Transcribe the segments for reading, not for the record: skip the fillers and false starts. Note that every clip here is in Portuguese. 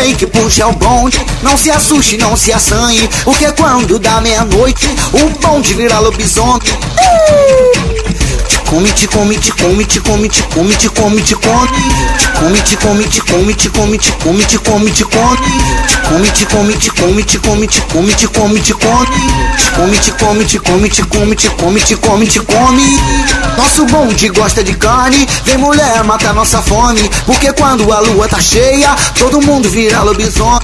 DJ que puxa o bonde, não se assuste, não se assanhe, porque quando dá meia-noite, o bonde vira lobisomem. Te come, te come, te come, te come, te come, te come, te come. Te come, te come, te come, te come, te come, te come, te come. Te come, te come, te come, te come, te come, te come, te come. Te come, te come, te come, te come, te come, te come, te come. Nosso bonde gosta de carne, vem mulher matar nossa fome, porque quando a lua tá cheia, todo mundo vira lobisomem.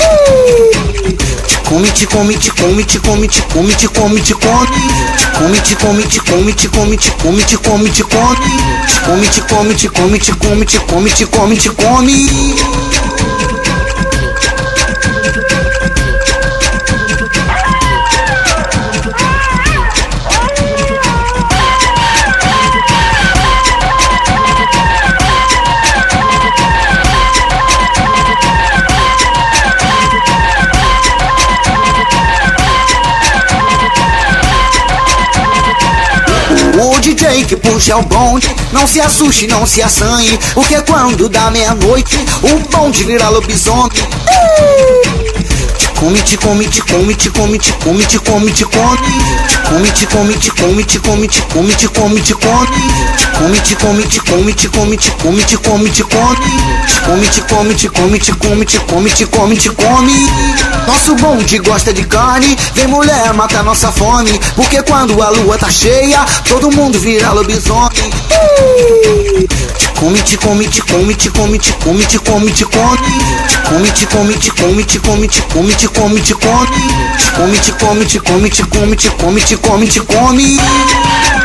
Te come, te come, te come, te come, te come, te come, te come. Te come, te come, te come, te come, te come, te come, te come. Te come, te come, te come, te come, te come, te come, te come. O DJ que puxa o bonde, não se assuste, não se assanhe, porque quando dá meia-noite, o bonde vira lobisomem. Te come, te come, te come, te come, te come, te come, te come. Te come, te come, te come, te come, te come, te come, te come. Te come, te come, te come, te come, te come, te come, te come. Te come, te come, te come, te come, te come, te come, te come. Nosso bonde gosta de carne, vem mulher matar nossa fome, porque quando a lua tá cheia, todo mundo vira lobisomem. Te come, te come, te come, te come, te come, te come, te come. Te come, te come, te come, te come, te come, te come, te come. Te come, te come, te come, te come, te come, te come, te come.